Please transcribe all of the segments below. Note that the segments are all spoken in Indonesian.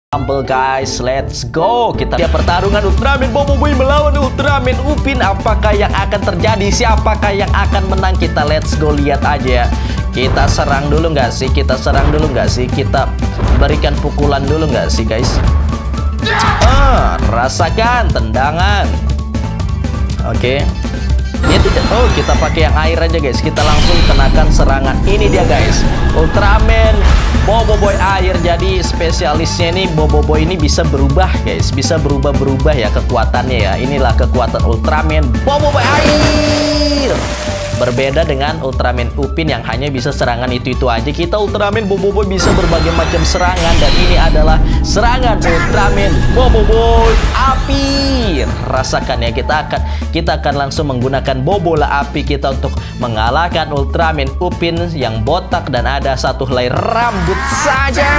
Humble guys, let's go. Kita lihat pertarungan Ultraman Boboiboy melawan Ultraman Upin. Apakah yang akan terjadi? Siapakah yang akan menang? Kita let's go lihat aja. Kita serang dulu nggak sih? Kita serang dulu nggak sih? Kita berikan pukulan dulu nggak sih guys? Rasakan tendangan. Oke. Dia tidak. Oh, kita pakai yang air aja guys. Kita langsung kenakan serangan. Ini dia guys. Ultraman Boboiboy air. Jadi spesialisnya ini Boboiboy ini bisa berubah guys. Bisa berubah-berubah ya kekuatannya ya. Inilah kekuatan Ultraman Boboiboy air. Berbeda dengan Ultraman Upin yang hanya bisa serangan itu-itu aja. Kita Ultraman Boboiboy bisa berbagai macam serangan. Dan ini adalah serangan Ultraman Boboiboy api. Rasakan ya, kita akan langsung menggunakan bobola api kita untuk mengalahkan Ultraman Upin yang botak dan ada satu helai rambut saja.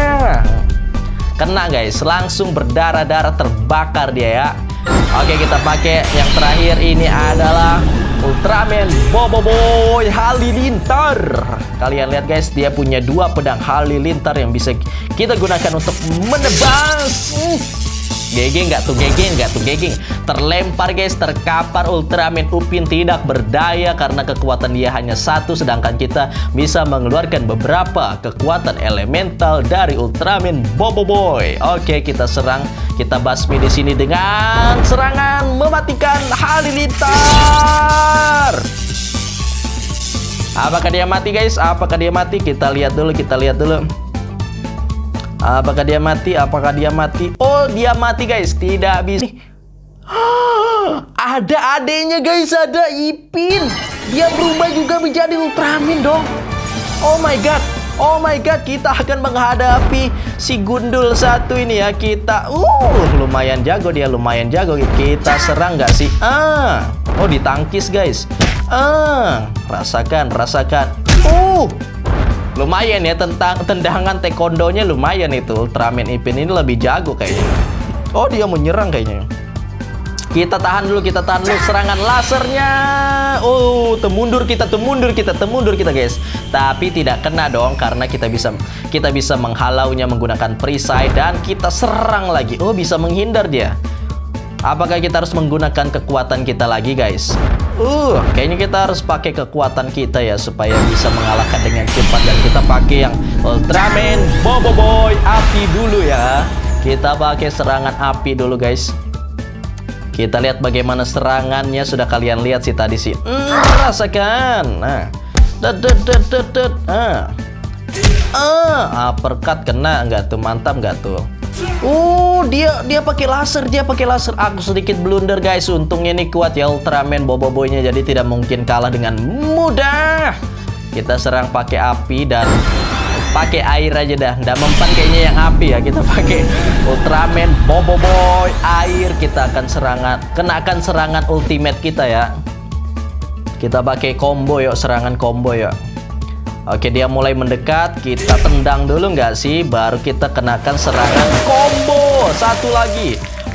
Kena guys, langsung berdarah-darah, terbakar dia ya. Oke, kita pakai yang terakhir. Ini adalah Ultraman Boboiboy Halilintar. Kalian lihat guys, dia punya dua pedang halilintar yang bisa kita gunakan untuk menebas. GG nggak tuh, GG nggak tuh, GG. Terlempar guys, terkapar. Ultraman Upin tidak berdaya karena kekuatan dia hanya satu, sedangkan kita bisa mengeluarkan beberapa kekuatan elemental dari Ultraman Boboiboy. Oke, kita serang, kita basmi di sini dengan serangan mematikan halilintar. Apakah dia mati guys? Apakah dia mati? Kita lihat dulu, kita lihat dulu. Apakah dia mati? Apakah dia mati? Oh, dia mati guys. Tidak bisa. Ada adanya guys, ada Ipin. Dia berubah juga menjadi Ultraman dong. Oh my god. Oh my god, kita akan menghadapi si gundul satu ini ya. Kita lumayan jago dia, lumayan jago. Kita serang nggak sih? Oh, ditangkis guys. Rasakan, rasakan. Lumayan ya, tendangan taekwondonya lumayan itu. Ultraman Ipin ini lebih jago kayaknya. Oh, dia menyerang kayaknya. Kita tahan dulu, kita tahan dulu serangan lasernya. Oh, temundur kita guys. Tapi tidak kena dong karena kita bisa menghalaunya menggunakan perisai dan kita serang lagi. Oh, bisa menghindar dia. Apakah kita harus menggunakan kekuatan kita lagi guys? Kayaknya kita harus pakai kekuatan kita ya supaya bisa mengalahkan dengan cepat. Dan kita pakai yang Ultraman Boboiboy api dulu ya. Kita pakai serangan api dulu guys. Kita lihat bagaimana serangannya. Sudah kalian lihat sih tadi sih. Rasakan. Uppercut kena nggak tuh? Mantap nggak tuh? Dia pakai laser, Aku sedikit blunder guys. Untungnya ini kuat ya Ultraman Boboiboy-nya, jadi tidak mungkin kalah dengan mudah. Kita serang pakai api dan pakai air aja dah. Nggak mempan kayaknya yang api ya. Kita pakai Ultraman Boboiboy air. Kita akan kenakan serangan ultimate kita ya. Kita pakai combo yuk, serangan combo yuk. Oke, dia mulai mendekat. Kita tendang dulu nggak sih? Baru kita kenakan serangan combo. Satu lagi.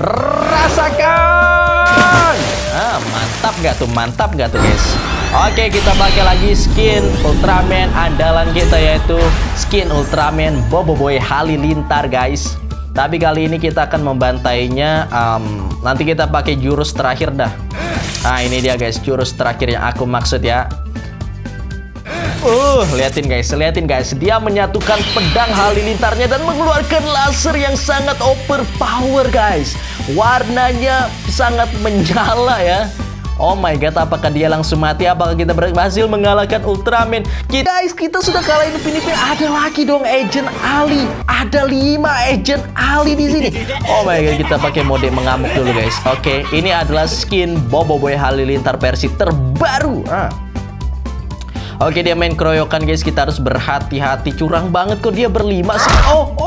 Rasakan. Mantap nggak tuh? Mantap nggak tuh guys? Oke, kita pakai lagi skin Ultraman andalan kita, yaitu skin Ultraman Boboiboy Halilintar guys. Tapi kali ini kita akan membantainya. Nanti kita pakai jurus terakhir dah. Ini dia guys, jurus terakhir yang aku maksud ya. Liatin guys, dia menyatukan pedang halilintarnya dan mengeluarkan laser yang sangat overpower guys. Warnanya sangat menyala ya. Oh my god, apakah dia langsung mati? Apakah kita berhasil mengalahkan Ultraman? Guys, kita sudah kalahin Upin. Ada lagi dong Agent Ali. Ada 5 Agent Ali di sini. Oh my god, kita pakai mode mengamuk dulu guys. Oke, ini adalah skin Boboiboy Halilintar versi terbaru. Oke, dia main keroyokan guys. Kita harus berhati-hati. Curang banget kok dia berlima sih.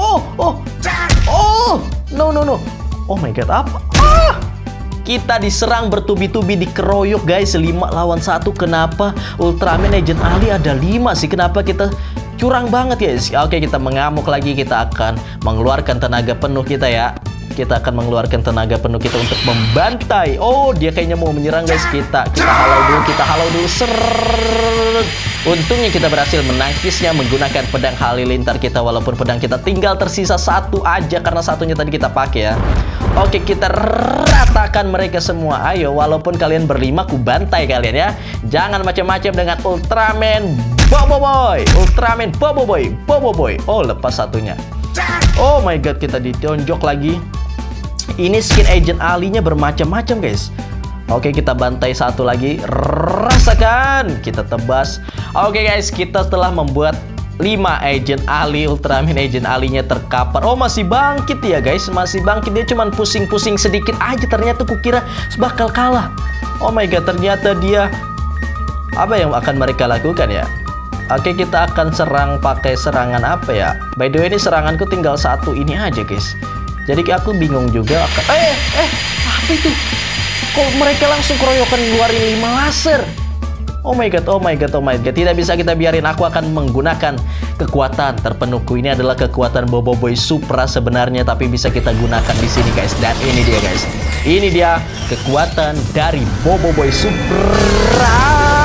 No. Oh my god, apa? Kita diserang bertubi-tubi, dikeroyok guys. 5 lawan 1. Kenapa Ultraman Agent Ali ada 5 sih? Kenapa kita curang banget guys? Oke, kita mengamuk lagi. Kita akan mengeluarkan tenaga penuh kita ya. Kita akan mengeluarkan tenaga penuh kita untuk membantai. Oh, dia kayaknya mau menyerang guys. Kita halau dulu, Seret. Untungnya kita berhasil menangkisnya menggunakan pedang halilintar kita, walaupun pedang kita tinggal tersisa satu aja karena satunya tadi kita pakai ya. Oke, kita ratakan mereka semua. Ayo, walaupun kalian berlima, ku bantai kalian ya. Jangan macam-macam dengan Ultraman Boboiboy. Ultraman Boboiboy. Boboiboy. Oh, lepas satunya. Oh my god, kita ditonjok lagi. Ini skin Agent Ali-nya bermacam-macam guys. Oke, kita bantai satu lagi. Rasakan. Kita tebas. Oke guys, kita telah membuat 5 Agent Ali. Ultraman Agent Ali-nya terkapar. Oh, masih bangkit ya guys. Masih bangkit. Dia cuman pusing-pusing sedikit aja. Ternyata kukira bakal kalah. Oh my god, ternyata dia... Apa yang akan mereka lakukan ya? Oke, kita akan serang pakai serangan apa ya? By the way, ini seranganku tinggal satu ini aja guys. Jadi aku bingung juga akan... apa itu? Kok mereka langsung keroyokan ngeluarin 5 laser? Oh my god, oh my god, oh my god. Tidak bisa kita biarin. Aku akan menggunakan kekuatan terpenuhku. Ini adalah kekuatan Boboiboy Supra sebenarnya, tapi bisa kita gunakan di sini guys. Dan ini dia guys. Ini dia kekuatan dari Boboiboy Supra.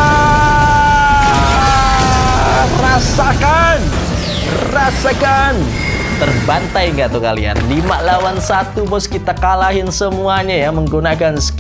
Rasakan. Rasakan. Terbantai nggak tuh kalian? 5 lawan 1 bos, kita kalahin semuanya ya menggunakan skin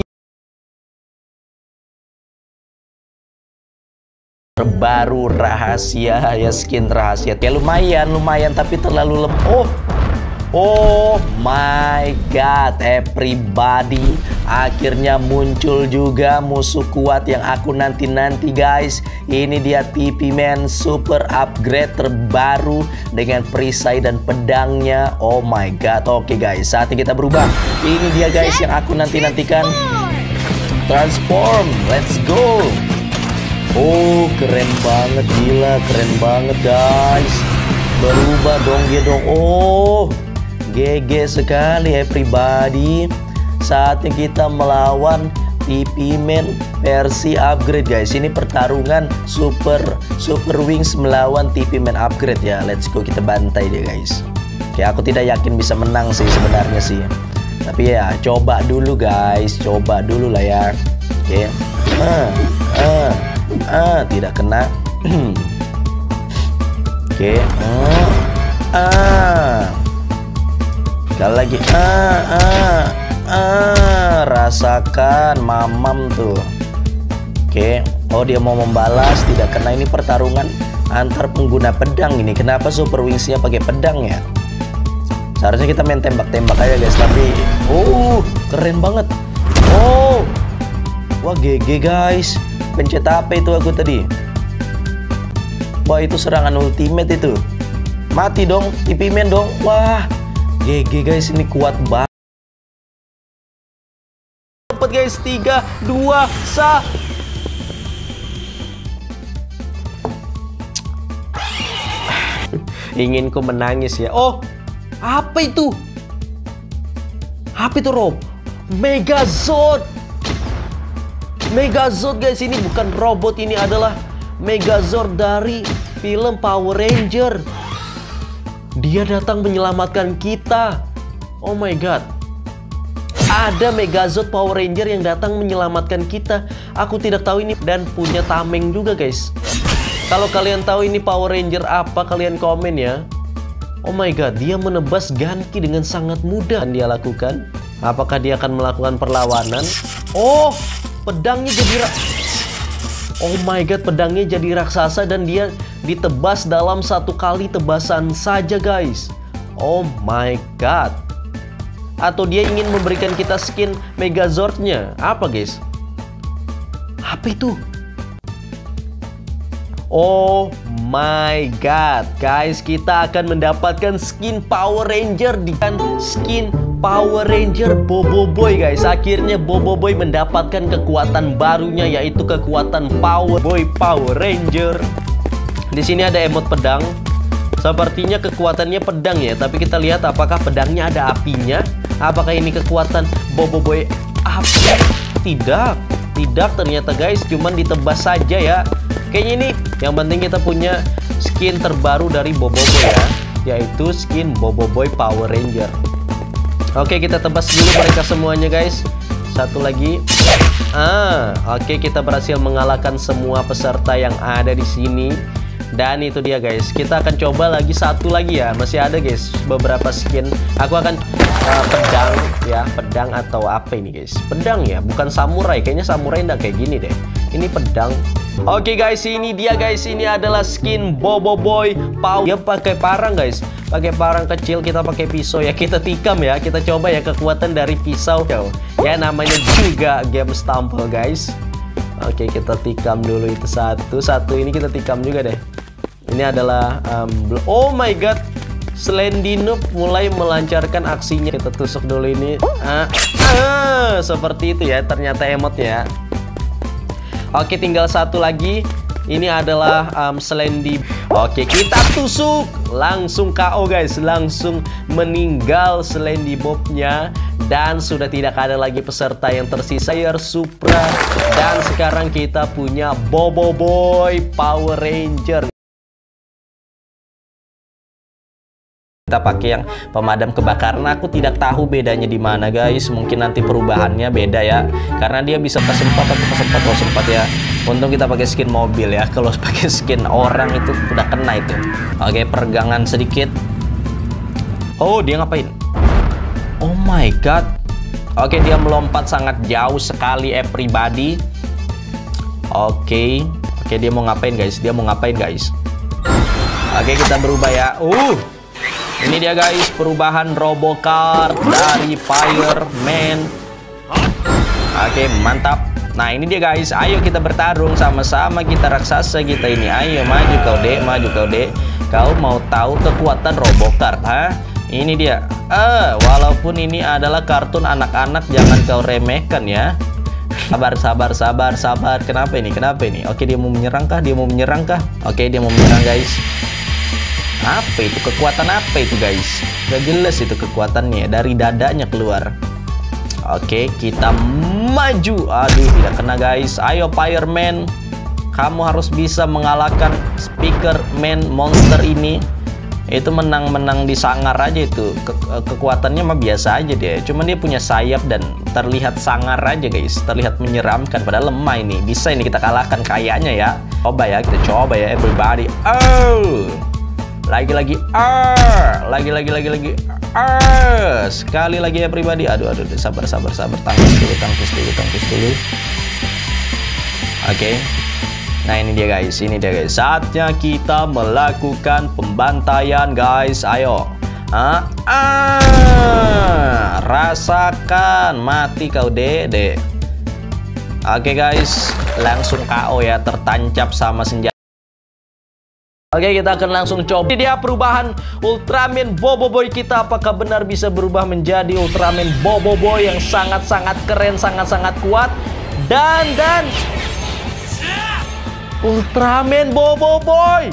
terbaru rahasia ya, skin rahasia. Ya lumayan tapi terlalu lemah. Oh my god, everybody, akhirnya muncul juga musuh kuat yang aku nanti-nanti guys. Ini dia TP Man Super Upgrade terbaru dengan perisai dan pedangnya. Oh my god. Oke guys, saatnya kita berubah. Ini dia guys yang aku nanti-nantikan. Transform, let's go. Oh, keren banget, gila, keren banget guys. Berubah dong dia dong. Oh, GG sekali everybody. Saatnya kita melawan TP Man versi upgrade guys. Ini pertarungan Super Wings melawan TP Man upgrade ya. Let's go, kita bantai dia guys. Oke, aku tidak yakin bisa menang sih sebenarnya sih. Tapi ya coba dulu guys, coba dulu lah ya. Oke. Tidak kena. Oke. Sekali lagi. Rasakan mamam tuh. Oke. Oh, dia mau membalas, tidak kena. Ini pertarungan antar pengguna pedang ini. Kenapa Super Wings-nya pakai pedang ya? Seharusnya kita main tembak-tembak aja guys. Tapi keren banget. Oh, wah GG guys. Pencet apa itu aku tadi? Wah, itu serangan ultimate itu. Mati dong, TP Man dong. Wah, GG guys, ini kuat banget. Cepet guys, 3, 2, 1. Ingin ku menangis ya. Oh, apa itu? Apa itu Rob? Megazord. Megazord guys, ini bukan robot, ini adalah Megazord dari film Power Ranger. Dia datang menyelamatkan kita. Oh my god. Ada Megazord Power Ranger yang datang menyelamatkan kita. Aku tidak tahu ini, dan punya tameng juga guys. Kalau kalian tahu ini Power Ranger apa, kalian komen ya. Oh my god, dia menebas Ganki dengan sangat mudah. Dia lakukan. Apakah dia akan melakukan perlawanan? Oh, pedangnya jadi oh my god, pedangnya jadi raksasa dan dia ditebas dalam 1 kali tebasan saja guys. Oh my god. Atau dia ingin memberikan kita skin Megazord-nya. Apa guys? Apa itu? Oh my god guys, kita akan mendapatkan skin Power Ranger dengan skin Power Ranger Boboiboy guys. Akhirnya Boboiboy mendapatkan kekuatan barunya, yaitu kekuatan Power Ranger. Di sini ada emot pedang. Sepertinya kekuatannya pedang ya, tapi kita lihat apakah pedangnya ada apinya. Apakah ini kekuatan Boboiboy api? Tidak ternyata guys, cuman ditebas saja ya. Kayaknya ini yang penting kita punya skin terbaru dari Boboiboy ya, yaitu skin Boboiboy Power Ranger. Oke, kita tebas dulu mereka semuanya guys. Satu lagi. Oke, kita berhasil mengalahkan semua peserta yang ada di sini. Dan itu dia guys. Kita akan coba lagi satu lagi ya. Masih ada guys beberapa skin. Aku akan pedang ya, pedang atau apa ini guys? Pedang ya, bukan samurai. Kayaknya samurai enggak kayak gini deh. Ini pedang. Oke guys, ini dia guys. Ini adalah skin Boboiboy Power. Dia pakai parang guys. Pakai parang kecil, kita pakai pisau ya. Kita tikam ya. Kita coba ya kekuatan dari pisau. Ya namanya juga game Stumble guys. Oke, kita tikam dulu itu satu. Satu ini kita tikam juga deh. Ini adalah oh my god. Slendy Noob mulai melancarkan aksinya. Kita tusuk dulu ini. Seperti itu ya ternyata emotnya. Oke, tinggal satu lagi. Ini adalah Slendy. Oke, kita tusuk. Langsung KO guys. Langsung meninggal Slendy Bobnya. Dan sudah tidak ada lagi peserta yang tersisa. Air Supra. Dan sekarang kita punya Boboiboy Power Ranger. Kita pakai yang pemadam kebakaran. Aku tidak tahu bedanya di mana guys. Mungkin nanti perubahannya beda ya. Karena dia bisa kesempat atau kesempat ya. Untung kita pakai skin mobil ya. Kalau pakai skin orang itu udah kena itu. Oke, peregangan sedikit. Oh, dia ngapain? Oh my god. Oke, dia melompat sangat jauh sekali everybody. Oke, dia mau ngapain guys? Dia mau ngapain guys? Oke, kita berubah ya. Ini dia guys, perubahan Robocard dari Fireman. Oke, mantap. Nah, ini dia guys. Ayo kita bertarung sama-sama, kita raksasa kita ini. Ayo maju kau dek, maju kau dek. Kau mau tahu kekuatan Robocard, ha? Ini dia. Walaupun ini adalah kartun anak-anak, jangan kau remehkan ya. Sabar. Kenapa ini? Oke, dia mau menyerang kah? Oke, dia mau menyerang guys. Apa itu? Kekuatan apa itu guys? Gak jelas itu kekuatannya. Dari dadanya keluar. Oke, kita maju. Aduh, tidak kena guys. Ayo Fireman, kamu harus bisa mengalahkan Speakerman monster ini. Itu menang-menang di sangar aja itu. Kekuatannya mah biasa aja deh. Cuman dia punya sayap dan terlihat sangar aja guys. Terlihat menyeramkan. Padahal lemah ini. Bisa ini kita kalahkan kayaknya ya. Kita coba ya everybody. Lagi-lagi sekali lagi ya pribadi. Aduh, sabar. Tangkis dulu. Oke. Nah, ini dia guys. Saatnya kita melakukan pembantaian guys. Ayo. Rasakan mati kau dek. Oke guys, langsung KO ya, tertancap sama senjata. Oke, kita akan langsung coba. Ini dia perubahan Ultraman Boboiboy kita. Apakah benar bisa berubah menjadi Ultraman Boboiboy yang sangat-sangat keren, sangat-sangat kuat. Dan Ultraman Boboiboy.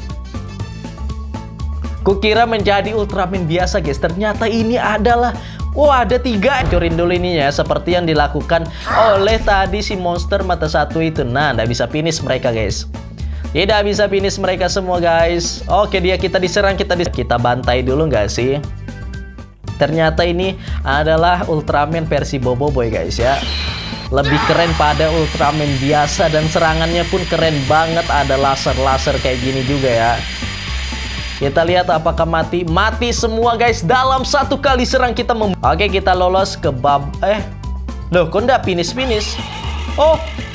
Kukira menjadi Ultraman biasa guys. Ternyata ini adalah ada 3. Hancurin dulu ininya seperti yang dilakukan oleh tadi si monster mata satu itu. Nah, nggak bisa finish mereka guys. Tidak bisa finish mereka semua guys. Oke, kita diserang, kita bantai dulu nggak sih? Ternyata ini adalah Ultraman versi Boboiboy guys ya. Lebih keren pada Ultraman biasa dan serangannya pun keren banget. Ada laser kayak gini juga ya. Kita lihat apakah mati. Mati semua guys. Dalam satu kali serang kita Oke, kita lolos ke loh, kok nggak finish? Oh,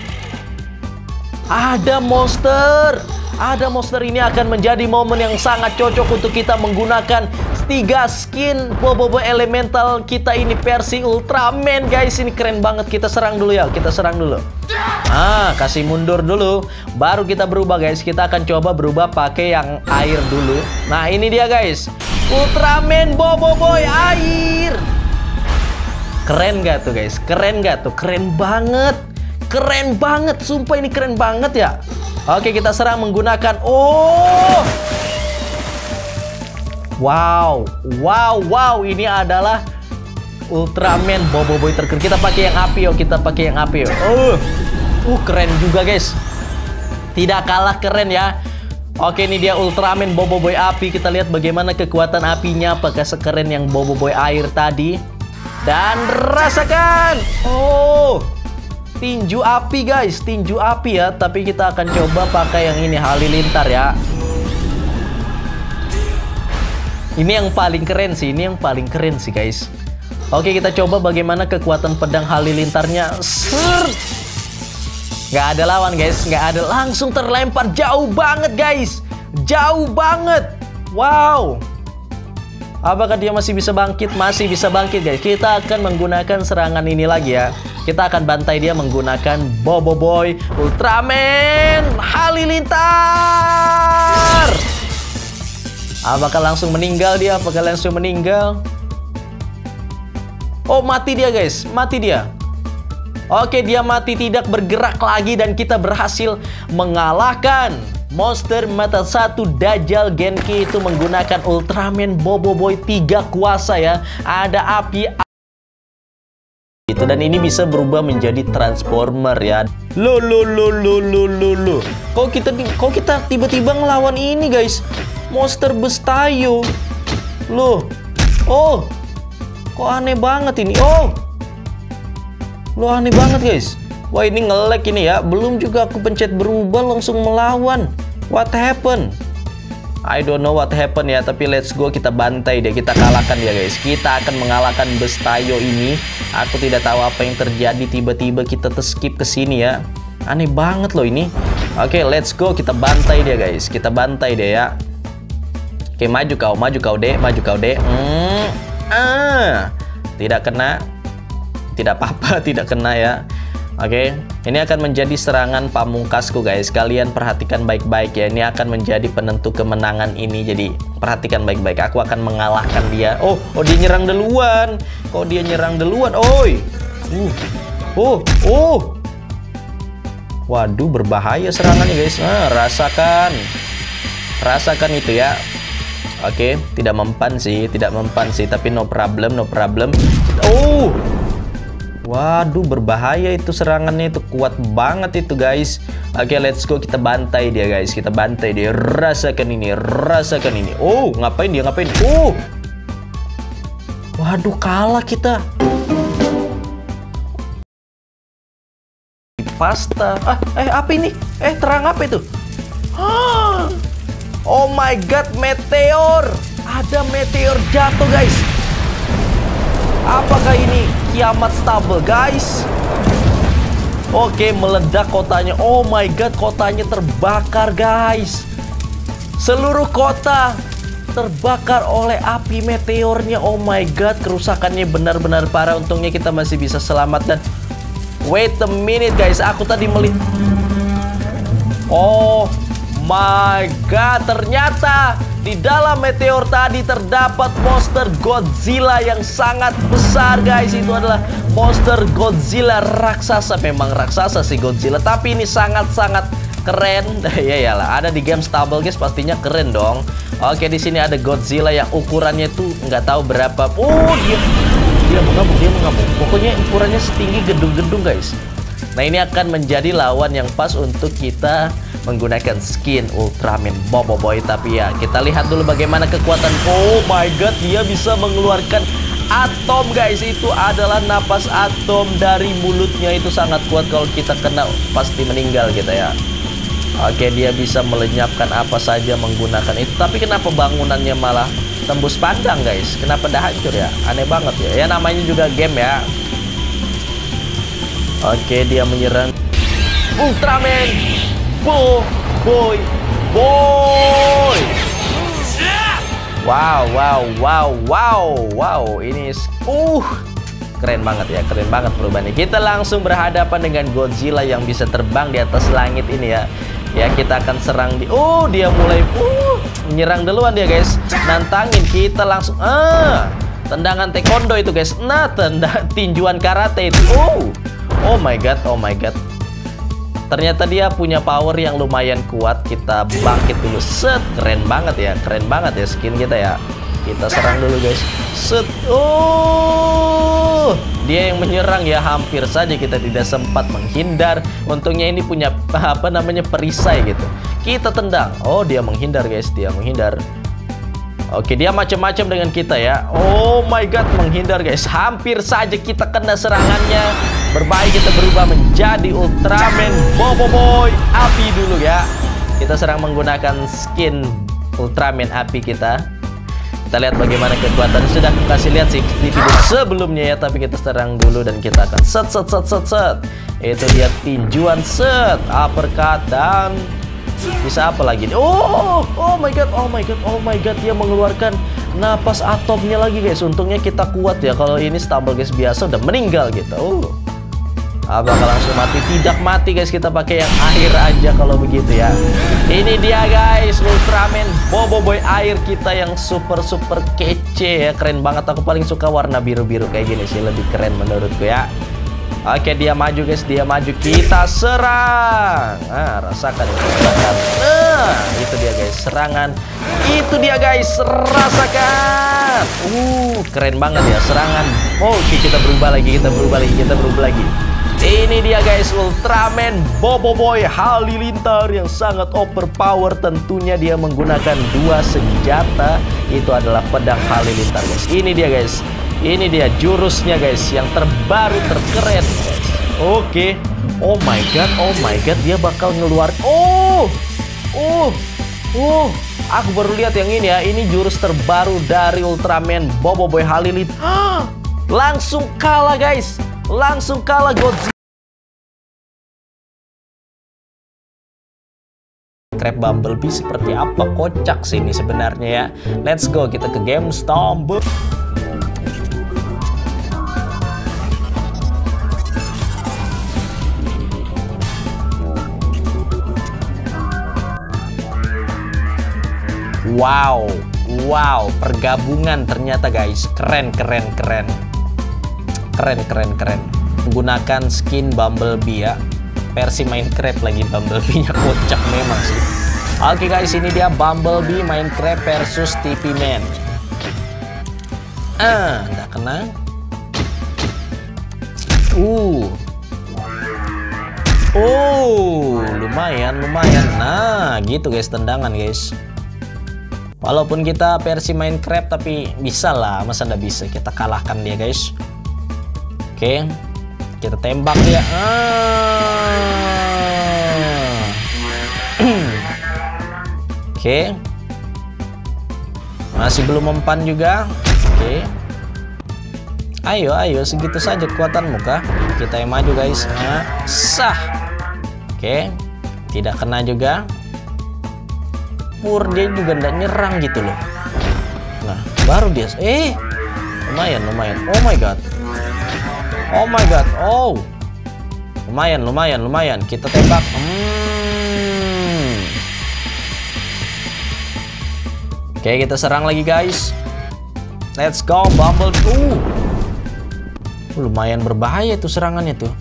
ada monster ini akan menjadi momen yang sangat cocok untuk kita menggunakan 3 skin Boboiboy elemental kita ini versi Ultraman guys. Ini keren banget. Kita serang dulu ya. Kasih mundur dulu, baru kita berubah guys. Kita akan coba berubah pakai yang air dulu. Nah, ini dia guys, Ultraman Boboiboy air. Keren gak tuh guys? Keren banget, sumpah ini keren banget ya. Oke, kita serang menggunakan wow, ini adalah Ultraman Boboiboy terkeren. Kita pakai yang api yo. Keren juga guys. Tidak kalah keren ya. Oke, ini dia Ultraman Boboiboy api. Kita lihat bagaimana kekuatan apinya. Apakah sekeren yang Boboiboy air tadi. Dan rasakan. Oh, tinju api guys, tinju api ya. Tapi kita akan coba pakai yang ini, halilintar ya. Ini yang paling keren sih, ini yang paling keren sih guys. Oke, kita coba bagaimana kekuatan pedang halilintarnya. Nggak ada lawan guys, nggak ada. Langsung terlempar jauh banget guys. Jauh banget. Wow. Apakah dia masih bisa bangkit? Masih bisa bangkit guys. Kita akan menggunakan serangan ini lagi ya. Kita akan bantai dia menggunakan Bobo Boy Ultraman Halilintar. Apakah langsung meninggal dia? Apakah langsung meninggal? Oh, mati dia guys. Mati dia. Oke, dia mati, tidak bergerak lagi. Dan kita berhasil mengalahkan monster mata satu Dajjal Genki itu menggunakan Ultraman Bobo Boy 3 kuasa ya. Ada api itu, dan ini bisa berubah menjadi transformer ya. Lo. Kok kita tiba-tiba ngelawan ini guys? Monster Bestayo. Loh. Oh. Kok aneh banget ini? Oh. Loh, aneh banget guys. Wah, ini nge-lag ini ya. Belum juga aku pencet berubah langsung melawan. What happened? I don't know what happened ya. Tapi let's go, kita bantai dia. Kita kalahkan dia guys. Kita akan mengalahkan Bestayo ini. Aku tidak tahu apa yang terjadi. Tiba-tiba kita skip ke sini ya. Aneh banget loh ini. Oke, let's go. Kita bantai dia guys. Kita bantai dia ya. Oke, maju kau dek. Maju kau dek. Tidak kena. Tidak apa-apa, tidak kena ya. Oke, ini akan menjadi serangan pamungkasku guys. Kalian perhatikan baik-baik ya. Ini akan menjadi penentu kemenangan ini. Jadi perhatikan baik-baik. Aku akan mengalahkan dia. Oh, dia nyerang duluan. Kok dia nyerang duluan? Oi. Waduh, berbahaya serangannya guys. Rasakan itu ya. Oke, tidak mempan sih, tapi no problem. Oh. Waduh, berbahaya itu serangannya, itu kuat banget itu guys. Oke, let's go, kita bantai dia guys. Kita bantai dia. Rasakan ini. Oh, ngapain dia? Oh. Waduh, kalah kita. Pasta. Apa ini? Terang apa itu? Oh my god, meteor. Ada meteor jatuh guys. Apakah ini kiamat stable guys? Oke, meledak kotanya. Oh my god, kotanya terbakar guys. Seluruh kota terbakar oleh api meteornya. Oh my god, kerusakannya benar-benar parah. Untungnya kita masih bisa selamat. Dan wait a minute guys, aku tadi melihat. Oh my god, ternyata di dalam meteor tadi terdapat monster Godzilla yang sangat besar guys. Itu adalah monster Godzilla raksasa. Memang raksasa sih Godzilla, tapi ini sangat-sangat keren. Ya lah, ada di game stable guys, pastinya keren dong. Oke, di sini ada Godzilla yang ukurannya tuh nggak tahu berapa. Oh, dia mengamuk. Pokoknya ukurannya setinggi gedung-gedung guys. Nah, ini akan menjadi lawan yang pas untuk kita menggunakan skin Ultraman Bobo Boy. Tapi ya, kita lihat dulu bagaimana kekuatan. Oh my god, dia bisa mengeluarkan atom guys. Itu adalah napas atom dari mulutnya. Itu sangat kuat, kalau kita kena pasti meninggal kita ya. Oke, dia bisa melenyapkan apa saja menggunakan itu. Tapi kenapa bangunannya malah tembus pandang guys? Kenapa dah hancur ya? Aneh banget ya. Ya namanya juga game ya. Oke, dia menyerang Ultraman Boy. Wow. Ini keren banget ya, keren banget perubahannya. Kita langsung berhadapan dengan Godzilla yang bisa terbang di atas langit ini ya. Ya, kita akan serang di. Oh, dia mulai menyerang duluan dia guys. Nantangin kita langsung. Tendangan taekwondo itu guys. Nah, tinjuan karate itu. Oh my god. Ternyata dia punya power yang lumayan kuat. Kita bangkit dulu. Set, keren banget ya skin kita ya. Kita serang dulu guys. Set. Oh, dia yang menyerang ya. Hampir saja kita tidak sempat menghindar. Untungnya ini punya perisai gitu. Kita tendang. Oh, dia menghindar guys, dia menghindar. Oke, dia macam-macam dengan kita ya. Oh my god, menghindar guys. Hampir saja kita kena serangannya. Berbahaya, kita berubah menjadi Ultraman Boboiboy api dulu ya. Kita serang menggunakan skin Ultraman api kita. Kita lihat bagaimana kekuatan. Sudah aku kasih lihat sih di video sebelumnya ya. Tapi kita serang dulu dan kita akan set. Itu dia tinjuan set, uppercut, dan bisa apa lagi? Oh my god, dia mengeluarkan napas atomnya lagi guys. Untungnya kita kuat ya. Kalau ini stumble guys biasa udah meninggal gitu. Bakal langsung mati. Tidak mati guys, kita pakai yang air aja kalau begitu ya. Ini dia guys, Ultraman Boboiboy air kita yang super kece ya. Keren banget, aku paling suka warna biru-biru kayak gini sih, lebih keren menurutku ya. Oke, dia maju guys, dia maju. Kita serang. Rasakan. Itu dia guys, serangan. Itu dia guys, rasakan. Keren banget ya serangan. Oke, kita berubah lagi. Ini dia guys, Ultraman Boboiboy Halilintar yang sangat overpower. Tentunya dia menggunakan 2 senjata. Itu adalah pedang Halilintar guys. Ini dia guys. Ini dia jurusnya guys, yang terbaru terkeren guys. Oke. Oh my god, dia bakal ngeluar. Aku baru lihat yang ini ya. Ini jurus terbaru dari Ultraman Boboiboy Halilintar. Langsung kalah guys. Langsung kalah Godzilla. Crab Bumblebee seperti apa? Kocak sih ini sebenarnya ya. Let's go, kita ke game Stumble. Wow, pergabungan ternyata guys. Keren. Menggunakan skin Bumblebee ya. Versi Minecraft lagi Bumblebee-nya, kocak memang sih. Oke guys, ini dia Bumblebee Minecraft versus TP Man. Nggak kena. Lumayan. Nah, gitu guys tendangan guys. Walaupun kita versi Minecraft tapi bisa lah, masa nggak bisa kita kalahkan dia guys. Oke, kita tembak dia. Oke, masih belum mempan juga. Oke, ayo segitu saja kekuatanmu kah? Kita yang maju guys. Sah. Oke, tidak kena juga. Dia juga nggak nyerang gitu loh. Nah, baru dia. Lumayan. Oh my god. Lumayan. Kita tembak. Oke, kita serang lagi guys. Let's go Bumblebee. Lumayan berbahaya tuh serangannya tuh.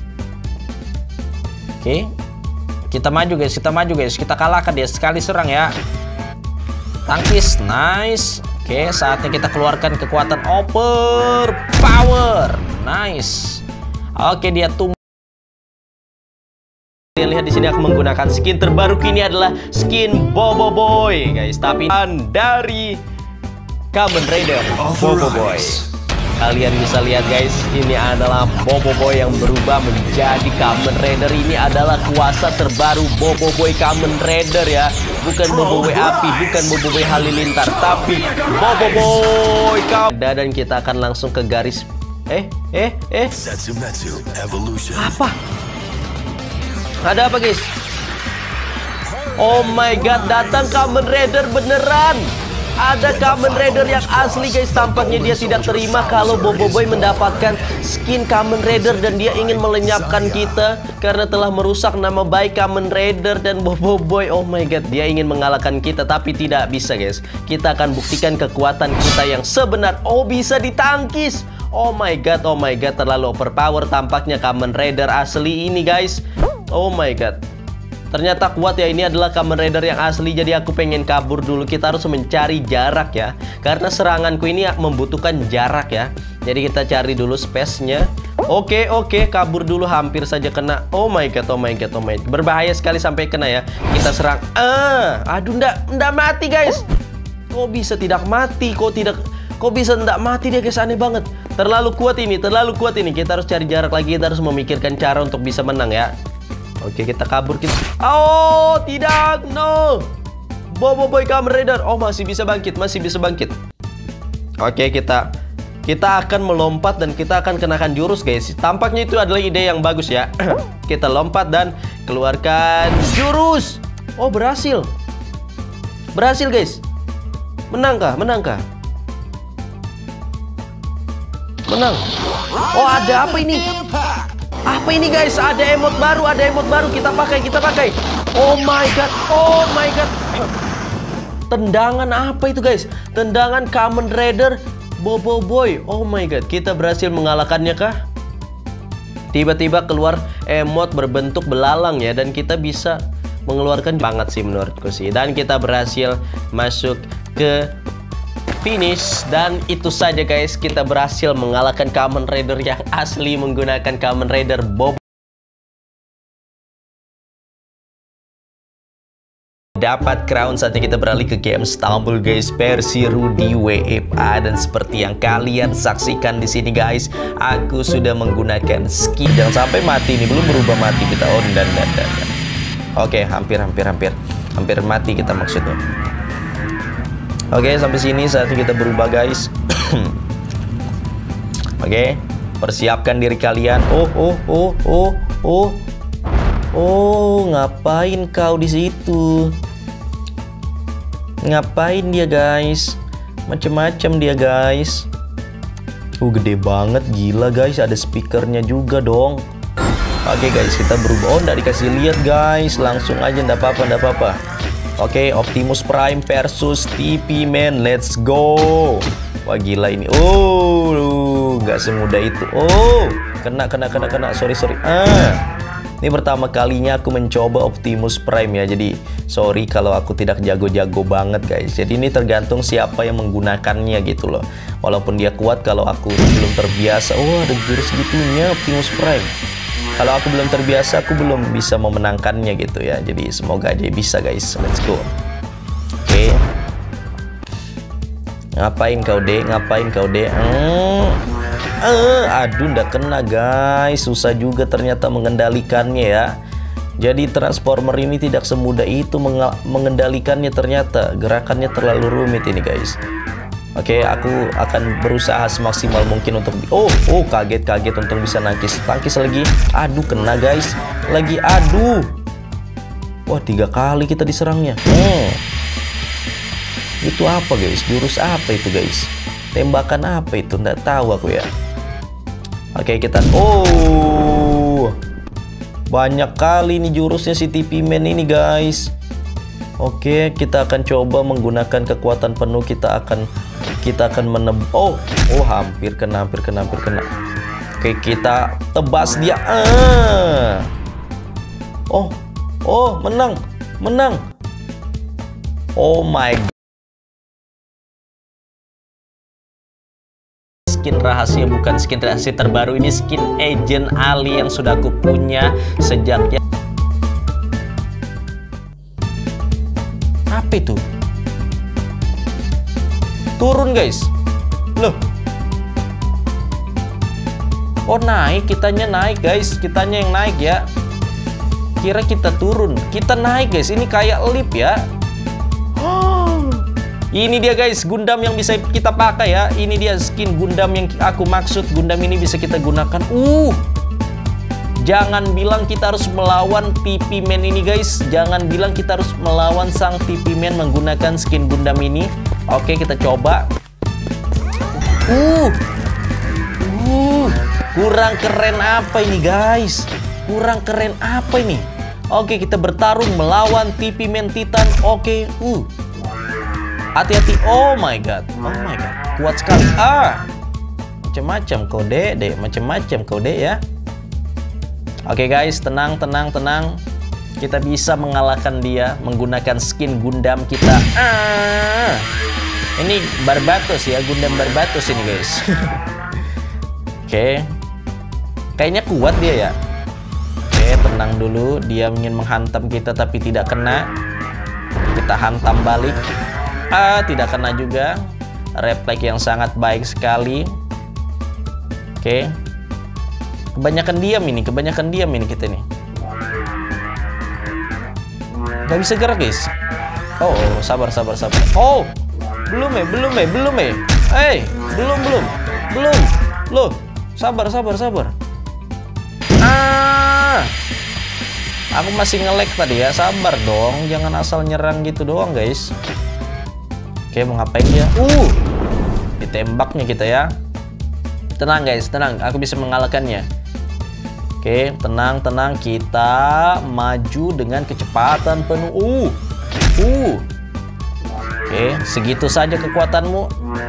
Oke. Kita maju guys, kita kalahkan dia sekali serang ya. Tangkis, nice. Oke, saatnya kita keluarkan kekuatan overpower. Nice. Oke, dia tumbuh. Lihat di sini aku menggunakan skin terbaru kini adalah skin Boboiboy guys, tapi dari Kamen Rider Boboiboy. Kalian bisa lihat guys, ini adalah Boboiboy yang berubah menjadi Kamen Rider. Ini adalah kuasa terbaru Boboiboy Kamen Rider ya. Bukan Boboiboy api, bukan Boboiboy Halilintar, tapi Boboiboy Kamen. Dan kita akan langsung ke garis. Apa? Ada apa guys? Oh my god, datang Kamen Rider beneran. Ada Kamen Rider yang asli guys. Tampaknya dia tidak terima kalau Boboiboy mendapatkan skin Kamen Rider dan dia ingin melenyapkan kita karena telah merusak nama baik Kamen Rider dan Boboiboy. Oh my god, dia ingin mengalahkan kita tapi tidak bisa guys. Kita akan buktikan kekuatan kita yang sebenar. Oh, bisa ditangkis. Oh my god, terlalu overpower tampaknya Kamen Rider asli ini guys. Oh my god. Ternyata kuat ya, ini adalah Kamen Rider yang asli. Jadi aku pengen kabur dulu. Kita harus mencari jarak ya, karena seranganku ini membutuhkan jarak ya. Jadi kita cari dulu space-nya. Oke, kabur dulu, hampir saja kena. Oh my god. Berbahaya sekali sampai kena ya. Kita serang. Aduh, ndak mati guys. Kok bisa tidak mati? Kok bisa tidak mati dia guys? Aneh banget. Terlalu kuat ini. Kita harus cari jarak lagi. Kita harus memikirkan cara untuk bisa menang ya. Oke, kita kabur kita. Oh, tidak. No. Boy Kamen Rider. Oh, masih bisa bangkit. Oke, kita akan melompat dan kita akan kenakan jurus guys. Tampaknya itu adalah ide yang bagus ya. Kita lompat dan keluarkan jurus. Oh, berhasil guys. Menang kah? Menang. Oh, ada apa ini? Apa ini guys? Ada emot baru. Kita pakai. Oh my god. Tendangan apa itu guys? Tendangan Kamen Rider Boy. Oh my god, kita berhasil mengalahkannya kah? Tiba-tiba keluar emot berbentuk belalang ya. Dan kita bisa mengeluarkan banget sih menurutku sih. Dan kita berhasil masuk ke finish. Dan itu saja guys, kita berhasil mengalahkan Kamen Rider yang asli menggunakan Kamen Rider Bob. Dapat crown, saatnya kita beralih ke game Stumble guys, versi Rudy WFA. Dan seperti yang kalian saksikan di sini guys, aku sudah menggunakan skin. Jangan sampai mati nih, belum berubah mati kita. Oh, dan. Oke, hampir mati kita maksudnya. Oke, sampai sini saatnya kita berubah guys. Oke, persiapkan diri kalian. Oh, ngapain kau di situ? Ngapain dia guys? Macem-macem dia guys. Gede banget, gila guys. Ada speakernya juga dong. Oke guys, kita berubah. Oh, nggak dikasih lihat guys. Langsung aja, nggak apa-apa. Oke, Optimus Prime versus TP Man. Let's go. Wah, gila ini. Oh, nggak semudah itu. Oh, kena. Sorry. Ini pertama kalinya aku mencoba Optimus Prime ya. Jadi sorry kalau aku tidak jago-jago banget guys. Jadi ini tergantung siapa yang menggunakannya gitu loh. Walaupun dia kuat, kalau aku belum terbiasa. Oh, ada jurus gitunya Optimus Prime. Kalau aku belum terbiasa, aku belum bisa memenangkannya gitu ya. Jadi semoga aja bisa guys. Let's go. Oke. Ngapain kau dek? Aduh, nggak kena guys. Susah juga ternyata mengendalikannya ya. Jadi transformer ini tidak semudah itu mengendalikannya ternyata. Gerakannya terlalu rumit ini guys. Oke, aku akan berusaha semaksimal mungkin untuk... Oh, kaget untuk bisa nangkis lagi. Aduh, kena guys. Aduh. Wah, 3 kali kita diserangnya. Itu apa guys? Jurus apa itu guys? Tembakan apa itu? Nggak tahu aku ya. Oke, kita... Oh, banyak kali nih jurusnya si TP Man ini guys. Oke, kita akan coba menggunakan kekuatan penuh. Kita akan menebak. Oh, hampir kena. Oke, kita tebas dia. Oh, menang. Oh my god. Skin rahasia, bukan skin rahasia terbaru, ini skin Agent Ali yang sudah aku punya sejak ya. Apa itu? Turun guys. Loh. Oh, naik, kitanya naik guys. Kitanya yang naik ya. Kira kita turun. Kita naik guys. Ini kayak lift ya. Ini dia guys, Gundam yang bisa kita pakai ya. Ini dia skin Gundam yang aku maksud. Gundam ini bisa kita gunakan. Jangan bilang kita harus melawan TP Man ini guys. Jangan bilang kita harus melawan sang TP Man menggunakan skin Gundam ini. Oke, kita coba. Kurang keren apa ini guys? Oke, kita bertarung melawan TP Man Titan. Oke, hati-hati. Oh my god, kuat sekali. Macam-macam kode ya. Oke guys, tenang. Kita bisa mengalahkan dia menggunakan skin Gundam kita. Ini Barbatos ya, Gundam Barbatos ini guys. Oke, kayaknya kuat dia ya. Oke, tenang dulu. Dia ingin menghantam kita tapi tidak kena. Kita hantam balik. Tidak kena juga. Refleks yang sangat baik sekali. Oke. Kebanyakan diam ini kita nih. Gak bisa gerak guys. Oh, sabar. Oh, belum. Belum. Loh, sabar. Aku masih nge-lag tadi ya. Sabar dong, jangan asal nyerang gitu doang guys. Oke, mau ngapain dia? Ditembaknya kita ya. Tenang guys, tenang. Aku bisa mengalahkannya. Oke, tenang. Kita maju dengan kecepatan penuh. Oke, segitu saja kekuatanmu.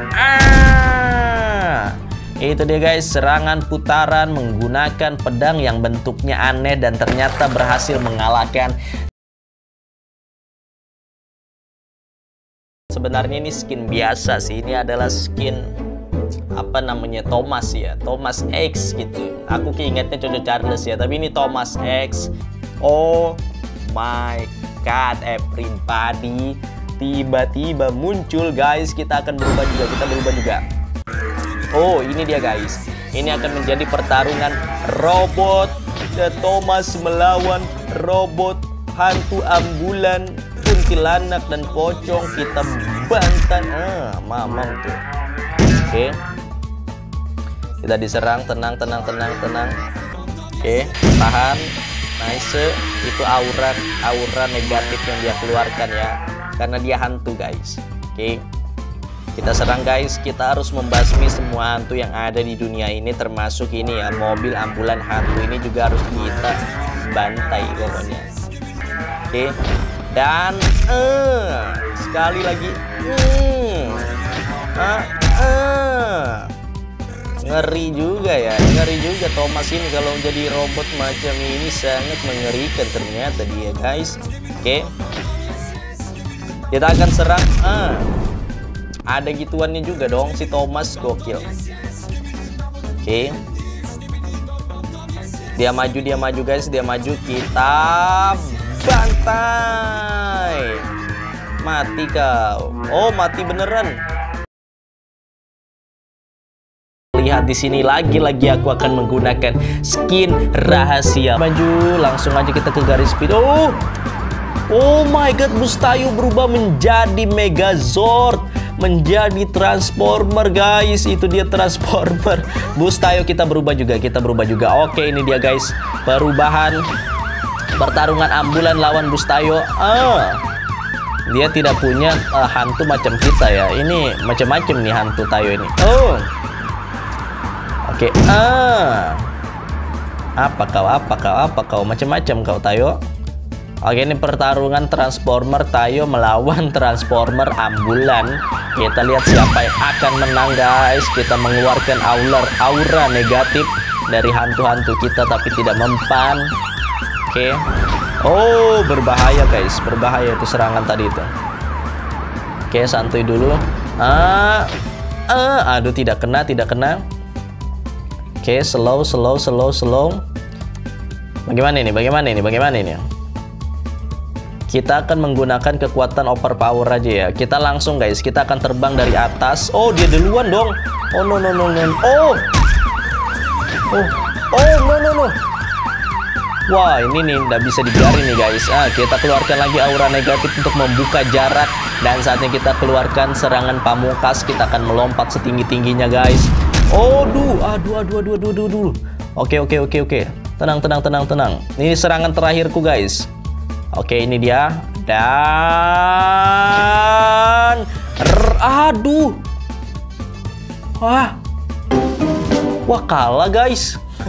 Itu dia guys, serangan putaran menggunakan pedang yang bentuknya aneh dan ternyata berhasil mengalahkan. Sebenarnya ini skin biasa sih. Ini adalah skin apa namanya, Thomas ya, Thomas X gitu. Aku keingetnya Coco Charles ya, tapi ini Thomas X. Oh my god, everybody, tiba-tiba muncul guys. Kita akan berubah juga, Oh, ini dia guys. Ini akan menjadi pertarungan robot Thomas melawan robot hantu ambulan, kuntilanak dan pocong. Kita bantan. Mamam tuh. Oke. Kita diserang, tenang. Oke, tahan. Nice. Itu aura negatif yang dia keluarkan ya. Karena dia hantu guys. Oke. Kita serang guys, kita harus membasmi semua hantu yang ada di dunia ini, termasuk ini ya, mobil ambulan hantu ini juga harus kita bantai pokoknya. Oke. Dan sekali lagi. Ngeri juga Thomas ini kalau jadi robot macam ini, sangat mengerikan ternyata dia guys. Oke. Kita akan serang. Ada gituannya juga dong si Thomas, gokil. Oke. Dia maju guys, kita bantai. Mati kau. Oh, mati beneran. Lihat di sini lagi aku akan menggunakan skin rahasia. Maju, langsung aja kita ke garis speed. Oh my god, Bustayo berubah menjadi Megazord, menjadi Transformer guys. Itu dia Transformer Bustayo. Kita berubah juga. Oke, ini dia guys, perubahan pertarungan ambulan lawan Bustayo. Dia tidak punya hantu macam kita ya. Ini macam-macam nih hantu Tayo ini. Oke. Apa kau macam-macam kau Tayo. Oke, ini pertarungan Transformer Tayo melawan Transformer ambulan. Kita lihat siapa yang akan menang guys. Kita mengeluarkan aura negatif dari hantu-hantu kita tapi tidak mempan. Oke. Oh, berbahaya guys, berbahaya itu serangan tadi itu. Oke, santuy dulu. Aduh, tidak kena. Oke, slow. Bagaimana ini? Kita akan menggunakan kekuatan overpower aja ya. Kita langsung guys, kita akan terbang dari atas. Oh, dia duluan dong. Oh no. No. Wah, ini nih nggak bisa dibiarin nih guys. Kita keluarkan lagi aura negatif untuk membuka jarak. Dan saatnya kita keluarkan serangan pamungkas. Kita akan melompat setinggi-tingginya guys. Aduh. Oke. Tenang. Ini serangan terakhirku guys. Oke, ini dia. Dan aduh. Wah, kalah guys.